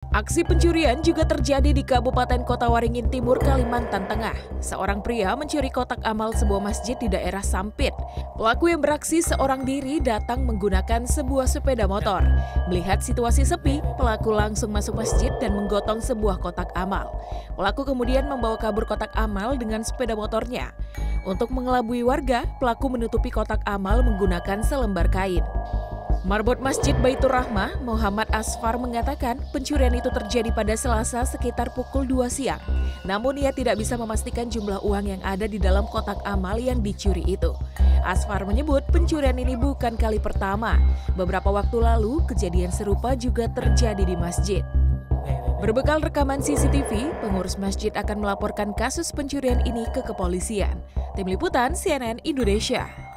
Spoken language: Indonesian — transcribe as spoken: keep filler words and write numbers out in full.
Aksi pencurian juga terjadi di Kabupaten Kota Waringin Timur, Kalimantan Tengah. Seorang pria mencuri kotak amal sebuah masjid di daerah Sampit. Pelaku yang beraksi seorang diri datang menggunakan sebuah sepeda motor. Melihat situasi sepi, pelaku langsung masuk masjid dan menggotong sebuah kotak amal. Pelaku kemudian membawa kabur kotak amal dengan sepeda motornya. Untuk mengelabui warga, pelaku menutupi kotak amal menggunakan selembar kain. Marbot Masjid Baitur Rahmah, Muhammad Asfar mengatakan pencurian itu terjadi pada Selasa sekitar pukul dua siang. Namun ia tidak bisa memastikan jumlah uang yang ada di dalam kotak amal yang dicuri itu. Asfar menyebut pencurian ini bukan kali pertama. Beberapa waktu lalu kejadian serupa juga terjadi di masjid. Berbekal rekaman C C T V, pengurus masjid akan melaporkan kasus pencurian ini ke kepolisian. Tim Liputan C N N Indonesia.